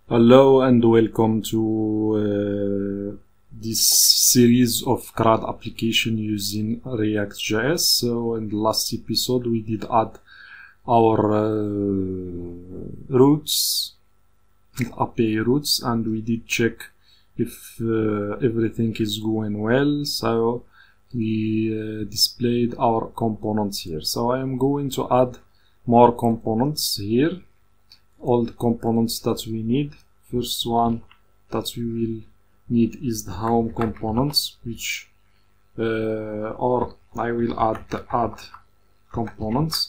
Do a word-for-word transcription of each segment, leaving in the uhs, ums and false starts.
Hello and welcome to uh, this series of C R U D application using React.js. So in the last episode we did add our uh, routes, A P I routes, and we did check if uh, everything is going well. So we uh, displayed our components here. So I am going to add more components here. All the components that we need. First one that we will need is the home components, which uh, or I will add the add components,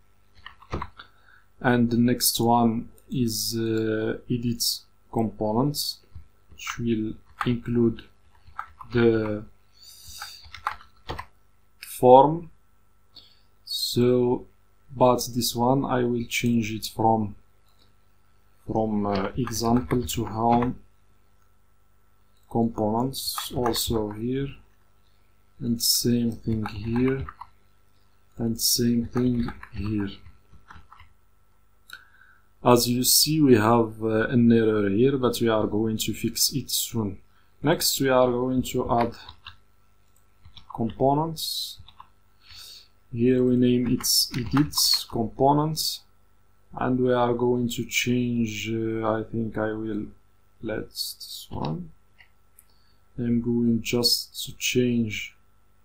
and the next one is uh, edit components, which will include the form. So but this one I will change it from from uh, example to home components, also here, and same thing here, and same thing here. As you see, we have uh, an error here, but we are going to fix it soon. Next we are going to add components. Here we name it edit components, and we are going to change, uh, I think I will let this one. I'm going just to change,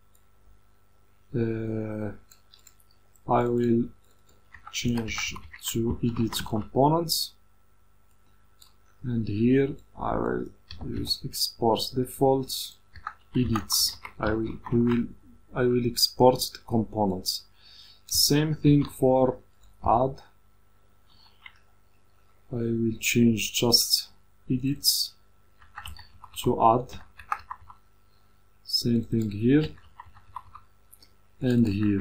uh, I will change to edit components, and here I will use export default edits. I will, we will, I will export the components. Same thing for add. I will change just edits to add. Same thing here and here.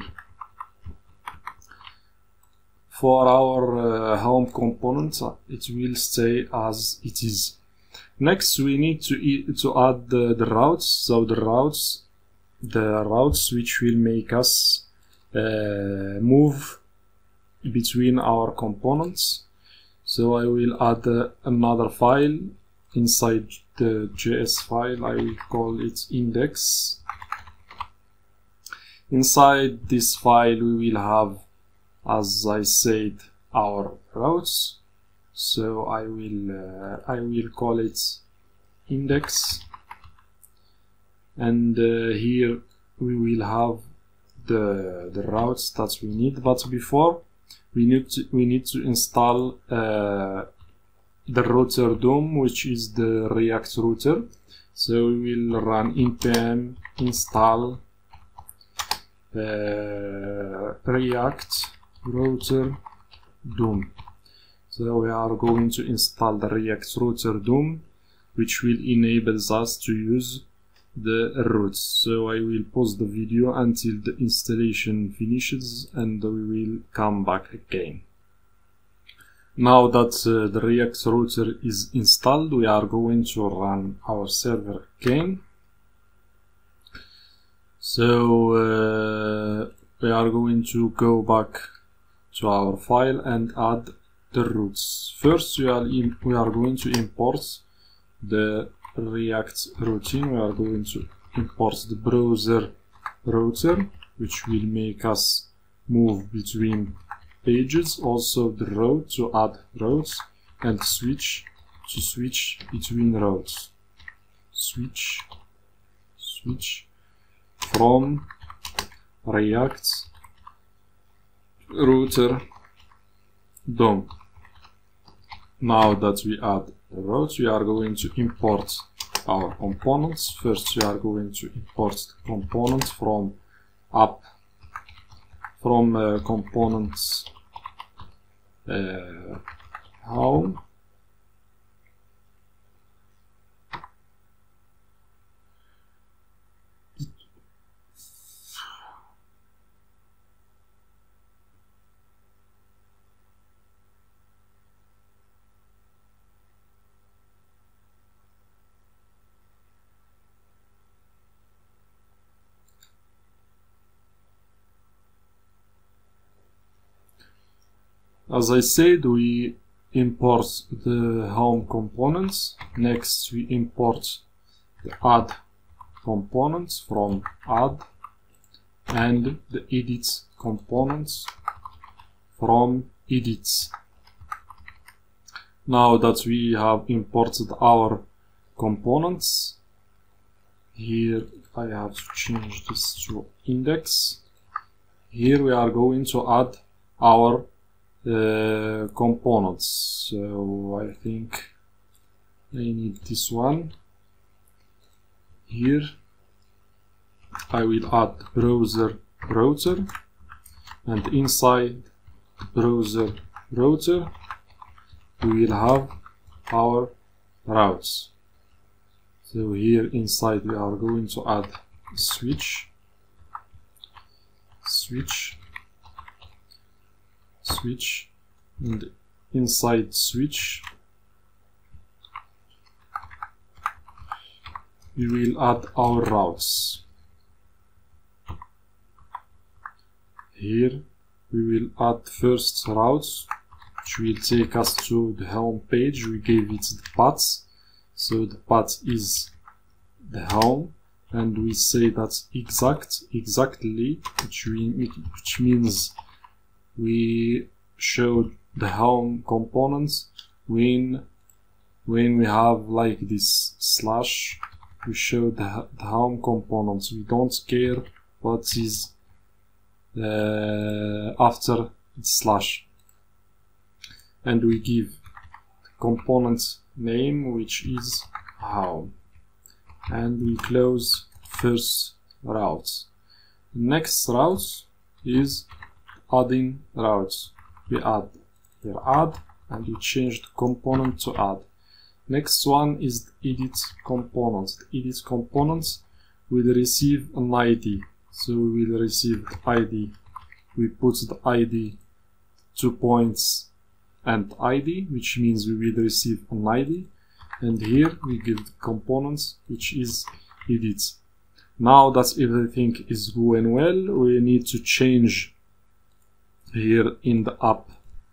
For our uh, home component, it will stay as it is. Next we need to e to add the, the routes. So the routes, the routes which will make us uh, move between our components. So I will add uh, another file inside the J S file. I will call it index. Inside this file we will have, as I said, our routes. So I will uh, I will call it index, and uh, here we will have the the routes that we need. But before, we need to, we need to install uh, the router D O M, which is the React router. So we will run npm install uh, React router D O M. So we are going to install the React router D O M, which will enable us to use the routes. So I will pause the video until the installation finishes, and we will come back again. Now that uh, the React router is installed, we are going to run our server again. So uh, we are going to go back to our file and add the routes. First we are, in, we are going to import the React routine. We are going to import the browser router, which will make us move between pages. Also the route to add routes, and switch to switch between routes. Switch, switch from React router D O M. Now that we add the routes, we are going to import our components. First we are going to import the component from app from uh, components uh, home. As I said, we import the home components. Next we import the add components from add, and the edit components from edit. Now that we have imported our components, here I have to change this to index. Here we are going to add our uh, components. So I think I need this one. Here I will add browser router, and inside the browser router we will have our routes. So here inside we are going to add switch, switch, switch, and inside switch we will add our routes. Here we will add first routes, which will take us to the home page. We gave it the paths, so the path is the home, and we say that exact exactly, which, we, which means we show the home components when when we have like this slash. We show the, the home components. We don't care what is uh, after the slash, and we give the component name, which is home, and we close first route. Next route is adding routes. We add here add, and we change the component to add. Next one is the edit components. The edit components will receive an I D. So we will receive the I D. We put the I D, two points, and I D, which means we will receive an I D. And here we give the components, which is edit. Now that everything is going well, we need to change here in the app,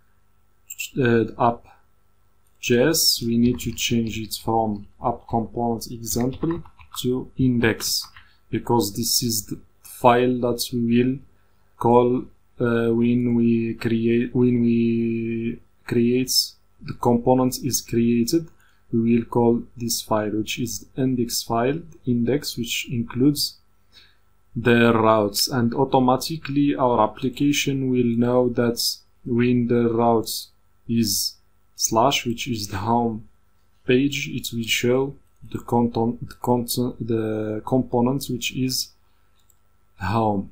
uh, the app. J S, we need to change it from app component example to index, because this is the file that we will call uh, when we create when we create the component is created. We will call this file, which is the index file, the index, which includes the routes, and automatically our application will know that when the route is slash, which is the home page, it will show the content, the content, the component, which is home.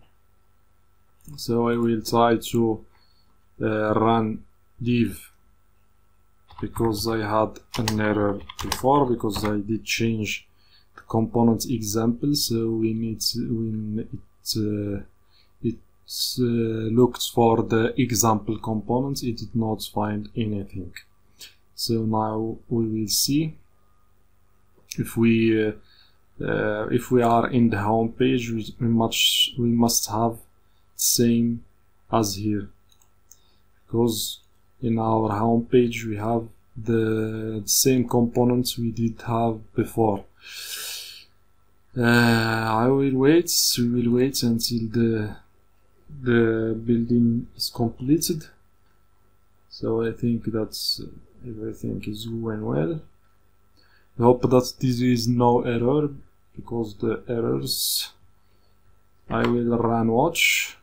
So I will try to uh, run div, because I had an error before, because I did change the component example. So we need to, when it uh, it uh, looked for the example component, it did not find anything. So now we will see if we uh, uh, if we are in the home page, we, we much we must have the same as here, because in our home page we have the, the same components we did have before. Uh, I will wait. We will wait until the the building is completed. So I think that's. Uh, Everything is going well. I hope that there is no error, because the errors I will run watch.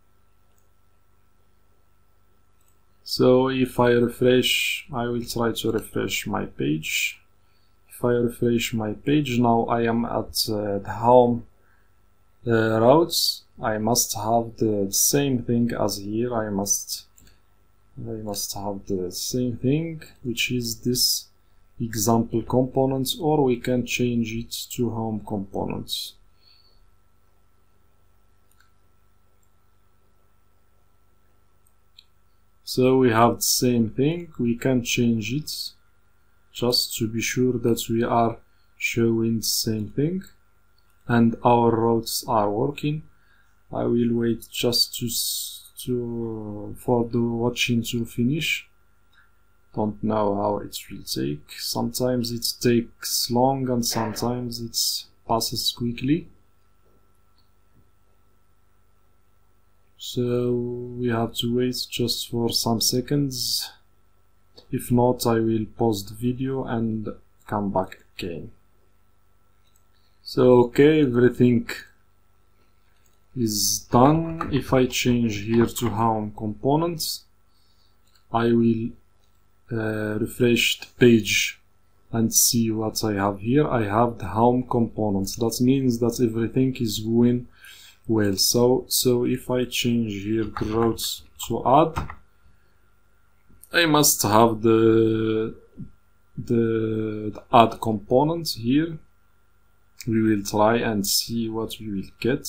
So if I refresh, I will try to refresh my page. If I refresh my page, now I am at uh, the home uh, routes. I must have the same thing as here. I must I must have the same thing, which is this example components, or we can change it to home components. So we have the same thing. We can change it just to be sure that we are showing the same thing and our routes are working. I will wait just to to for the watching to finish, Don't know how it will take. Sometimes it takes long and sometimes it passes quickly. So we have to wait just for some seconds. If not, I will pause the video and come back again. So okay, everything is done. If I change here to home components, I will uh, refresh the page and see what I have here. I have the home components. That means that everything is going well. So so if I change here the routes to add, I must have the the, the add component here. We will try and see what we will get.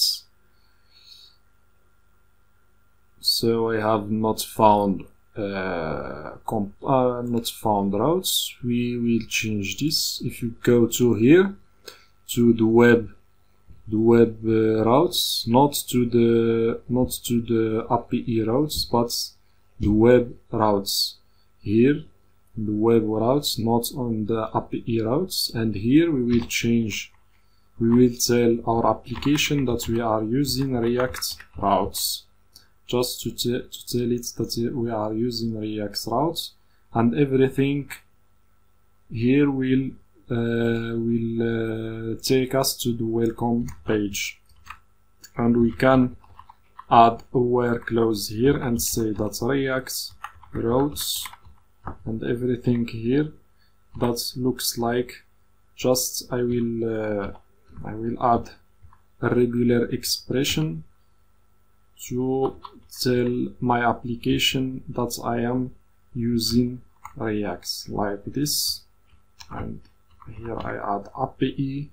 So I have not found uh, comp uh, not found routes. We will change this. If you go to here to the web the web uh, routes, not to the not to the A P I routes, but the web routes. Here the web routes, not on the A P I routes, and here we will change. We will tell our application that we are using React routes, just to, to tell it that we are using React routes, and everything here will uh, will uh, take us to the welcome page, and we can add a where clause here and say that React routes and everything here that looks like just I will uh, I will add a regular expression to tell my application that I am using React, like this, and here I add A P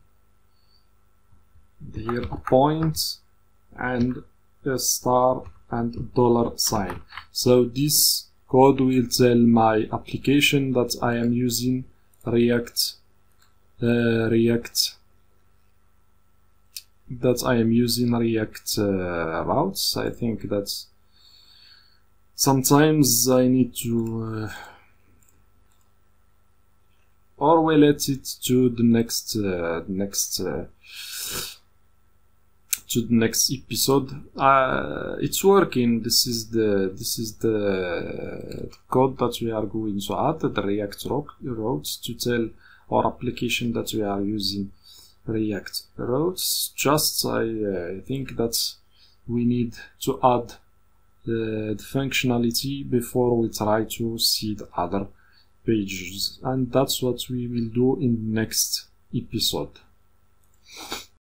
I, here a point and a star and a dollar sign. So this code will tell my application that I am using React uh, React that I am using React uh, routes. I think that sometimes I need to uh, or we let it to the next uh, next uh, to the next episode. Uh, it's working. This is the this is the code that we are going to add, the React routes, to tell our application that we are using React routes. Just I uh, think that we need to add the, the functionality before we try to see the other pages, and that's what we will do in the next episode.